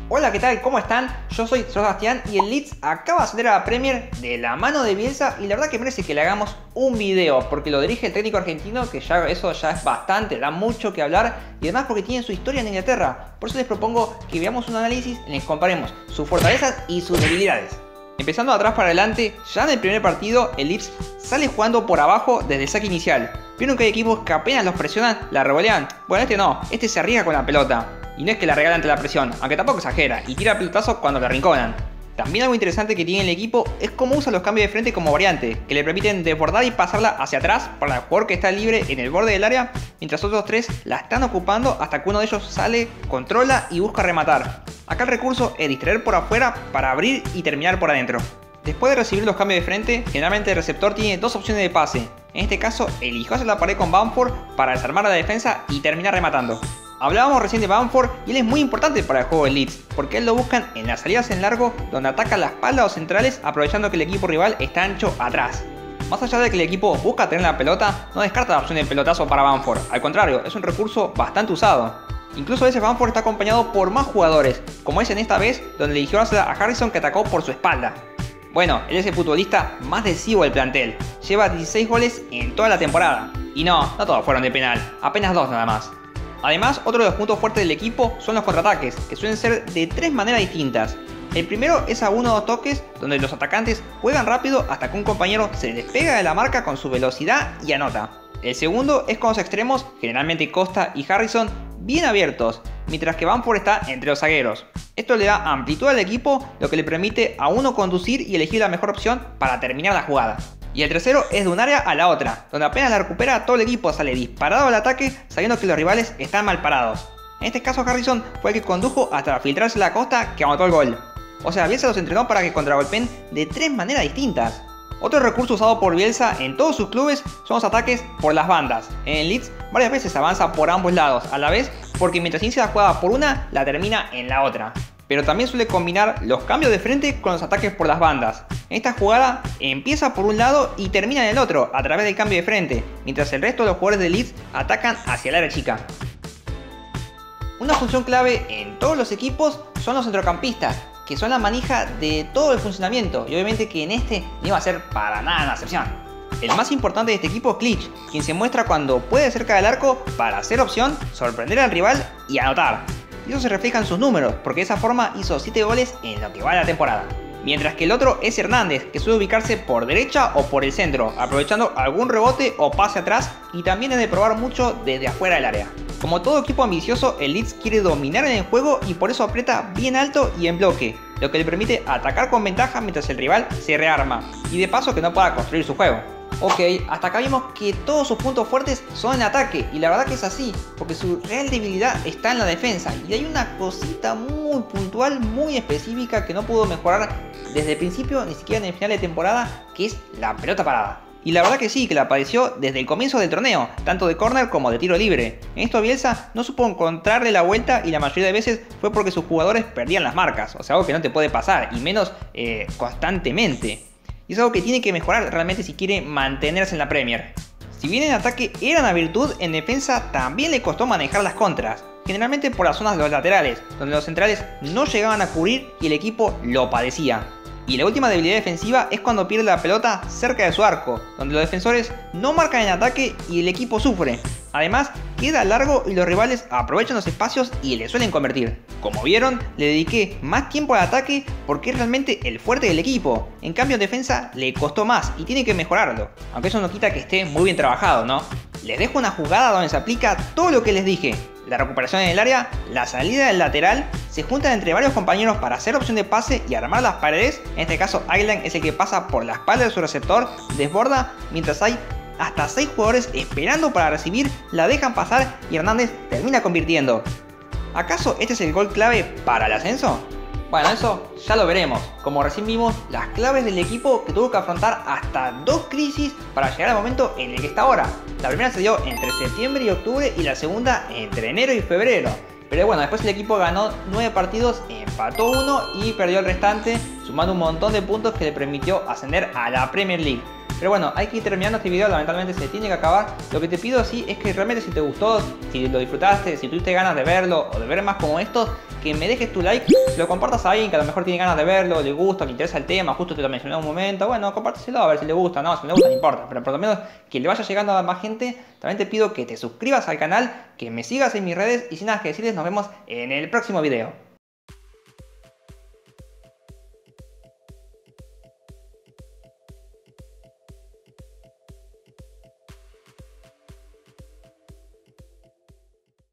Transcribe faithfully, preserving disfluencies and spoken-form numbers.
Hola, ¿qué tal? ¿Cómo están? Yo soy Sebastián y el Leeds acaba de ascender a la Premier de la mano de Bielsa y la verdad que merece que le hagamos un video porque lo dirige el técnico argentino, que ya eso ya es bastante, da mucho que hablar y además porque tiene su historia en Inglaterra. Por eso les propongo que veamos un análisis en el que comparemos sus fortalezas y sus debilidades. Empezando de atrás para adelante, ya en el primer partido el Leeds sale jugando por abajo desde el saque inicial. Vieron que hay equipos que apenas los presionan, la revolean. Bueno, este no, este se arriesga con la pelota. Y no es que la regala ante la presión, aunque tampoco exagera, y tira pelotazos cuando le arrinconan. También algo interesante que tiene el equipo es cómo usa los cambios de frente como variante, que le permiten desbordar y pasarla hacia atrás para el jugador que está libre en el borde del área, mientras otros tres la están ocupando hasta que uno de ellos sale, controla y busca rematar. Acá el recurso es distraer por afuera para abrir y terminar por adentro. Después de recibir los cambios de frente, generalmente el receptor tiene dos opciones de pase. En este caso, eligió hacer la pared con Bamford para desarmar la defensa y terminar rematando. Hablábamos recién de Bamford y él es muy importante para el juego del Leeds, porque él lo buscan en las salidas en largo donde ataca la espalda o centrales aprovechando que el equipo rival está ancho atrás. Más allá de que el equipo busca tener la pelota, no descarta la opción de pelotazo para Bamford, al contrario, es un recurso bastante usado. Incluso a veces Bamford está acompañado por más jugadores, como es en esta vez donde eligió hacer a Harrison que atacó por su espalda. Bueno, él es el futbolista más decisivo del plantel, lleva dieciséis goles en toda la temporada. Y no, no todos fueron de penal, apenas dos nada más. Además, otro de los puntos fuertes del equipo son los contraataques, que suelen ser de tres maneras distintas. El primero es a uno o dos toques, donde los atacantes juegan rápido hasta que un compañero se despega de la marca con su velocidad y anota. El segundo es con los extremos, generalmente Costa y Harrison, bien abiertos, mientras que Bamford está entre los zagueros. Esto le da amplitud al equipo, lo que le permite a uno conducir y elegir la mejor opción para terminar la jugada. Y el tercero es de un área a la otra, donde apenas la recupera todo el equipo sale disparado al ataque sabiendo que los rivales están mal parados. En este caso Harrison fue el que condujo hasta filtrarse la Costa que anotó el gol. O sea, Bielsa los entrenó para que contragolpeen de tres maneras distintas. Otro recurso usado por Bielsa en todos sus clubes son los ataques por las bandas. En el Leeds varias veces avanza por ambos lados a la vez porque mientras inicia la jugada por una, la termina en la otra. Pero también suele combinar los cambios de frente con los ataques por las bandas. En esta jugada empieza por un lado y termina en el otro a través del cambio de frente, mientras el resto de los jugadores de Leeds atacan hacia el área chica. Una función clave en todos los equipos son los centrocampistas, que son la manija de todo el funcionamiento y obviamente que en este no iba a ser para nada una excepción. El más importante de este equipo es Klich, quien se muestra cuando puede cerca del arco para hacer opción, sorprender al rival y anotar. Y eso se refleja en sus números, porque de esa forma hizo siete goles en lo que va de la temporada. Mientras que el otro es Hernández, que suele ubicarse por derecha o por el centro, aprovechando algún rebote o pase atrás y también es de probar mucho desde afuera del área. Como todo equipo ambicioso, el Leeds quiere dominar en el juego y por eso aprieta bien alto y en bloque, lo que le permite atacar con ventaja mientras el rival se rearma y de paso que no pueda construir su juego. Ok, hasta acá vimos que todos sus puntos fuertes son en ataque y la verdad que es así, porque su real debilidad está en la defensa y hay una cosita muy puntual, muy específica que no pudo mejorar desde el principio, ni siquiera en el final de temporada, que es la pelota parada. Y la verdad que sí, que la padeció desde el comienzo del torneo, tanto de córner como de tiro libre. En esto Bielsa no supo encontrarle la vuelta y la mayoría de veces fue porque sus jugadores perdían las marcas, o sea, algo que no te puede pasar, y menos eh, constantemente. Y es algo que tiene que mejorar realmente si quiere mantenerse en la Premier. Si bien en ataque era una virtud, en defensa también le costó manejar las contras, generalmente por las zonas de los laterales, donde los centrales no llegaban a cubrir y el equipo lo padecía. Y la última debilidad defensiva es cuando pierde la pelota cerca de su arco, donde los defensores no marcan en ataque y el equipo sufre. Además, queda largo y los rivales aprovechan los espacios y le suelen convertir. Como vieron, le dediqué más tiempo al ataque porque es realmente el fuerte del equipo. En cambio en defensa le costó más y tiene que mejorarlo, aunque eso no quita que esté muy bien trabajado, ¿no? Les dejo una jugada donde se aplica todo lo que les dije. La recuperación en el área, la salida del lateral, se juntan entre varios compañeros para hacer opción de pase y armar las paredes. En este caso Island es el que pasa por la espalda de su receptor, desborda, mientras hay hasta seis jugadores esperando para recibir, la dejan pasar y Hernández termina convirtiendo. ¿Acaso este es el gol clave para el ascenso? Bueno, eso ya lo veremos. Como recién vimos, las claves del equipo que tuvo que afrontar hasta dos crisis para llegar al momento en el que está ahora. La primera se dio entre septiembre y octubre y la segunda entre enero y febrero. Pero bueno, después el equipo ganó nueve partidos, empató uno y perdió el restante, sumando un montón de puntos que le permitió ascender a la Premier League. Pero bueno, hay que ir terminando este video, lamentablemente se tiene que acabar. Lo que te pido así es que realmente si te gustó, si lo disfrutaste, si tuviste ganas de verlo o de ver más como estos, que me dejes tu like, lo compartas a alguien que a lo mejor tiene ganas de verlo, le gusta, le interesa el tema, justo te lo mencioné en un momento. Bueno, compárteselo a ver si le gusta, no, si no le gusta no importa, pero por lo menos que le vaya llegando a más gente. También te pido que te suscribas al canal, que me sigas en mis redes y sin nada que decirles, nos vemos en el próximo video.